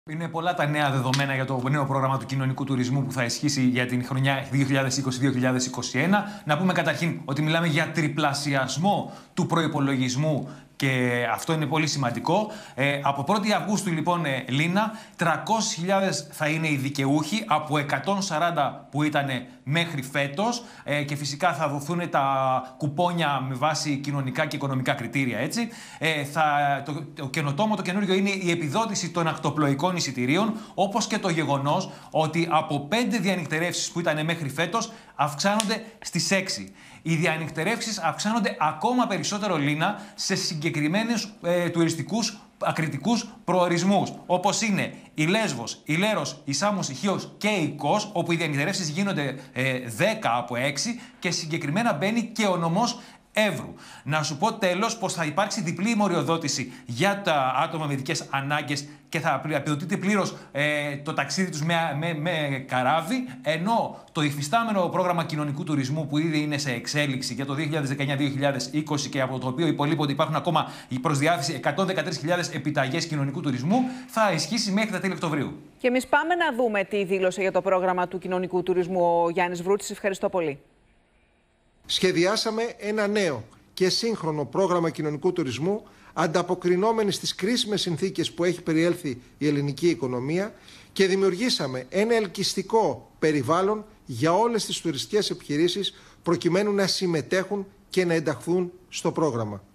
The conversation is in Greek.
Είναι πολλά τα νέα δεδομένα για το νέο πρόγραμμα του κοινωνικού τουρισμού που θα ισχύσει για την χρονιά 2020-2021. Να πούμε καταρχήν ότι μιλάμε για τριπλασιασμό του προϋπολογισμού και αυτό είναι πολύ σημαντικό. Από 1η Αυγούστου, λοιπόν, Λίνα, 300.000 θα είναι οι δικαιούχοι από 140 που ήταν μέχρι φέτος και φυσικά θα δοθούν τα κουπόνια με βάση κοινωνικά και οικονομικά κριτήρια, έτσι. Το καινοτόμο, το καινούριο είναι η επιδότηση των ακτοπλοϊκών εισιτηρίων, όπως και το γεγονός ότι από 5 διανυκτερεύσεις που ήταν μέχρι φέτος αυξάνονται στις 6. Οι διανυκτερεύσεις αυξάνονται ακόμα περισσότερο, Λίνα, σε συγκεκριμένους τουριστικούς ακριτικούς προορισμούς, όπως είναι η Λέσβος, η Λέρος, η Σάμος, η Χίος και η Κος, όπου οι διανυκτερεύσεις γίνονται 10 από 6 και συγκεκριμένα μπαίνει και ο νομός Εύρου. Να σου πω τέλος πως θα υπάρξει διπλή μοριοδότηση για τα άτομα με ειδικές ανάγκες και θα επιδοτείται πλήρως το ταξίδι τους με καράβι, ενώ το υφιστάμενο πρόγραμμα κοινωνικού τουρισμού που ήδη είναι σε εξέλιξη για το 2019-2020 και από το οποίο υπολείπονται ότι υπάρχουν ακόμα προς διάθεση 113.000 επιταγές κοινωνικού τουρισμού, θα ισχύσει μέχρι τα τέλη Οκτωβρίου. Και εμείς πάμε να δούμε τι δήλωσε για το πρόγραμμα του κοινωνικού τουρισμού ο Γιάννης Βρούτσης. Ευχαριστώ πολύ. Σχεδιάσαμε ένα νέο και σύγχρονο πρόγραμμα κοινωνικού τουρισμού ανταποκρινόμενοι στις κρίσιμες συνθήκες που έχει περιέλθει η ελληνική οικονομία και δημιουργήσαμε ένα ελκυστικό περιβάλλον για όλες τις τουριστικές επιχειρήσεις προκειμένου να συμμετέχουν και να ενταχθούν στο πρόγραμμα.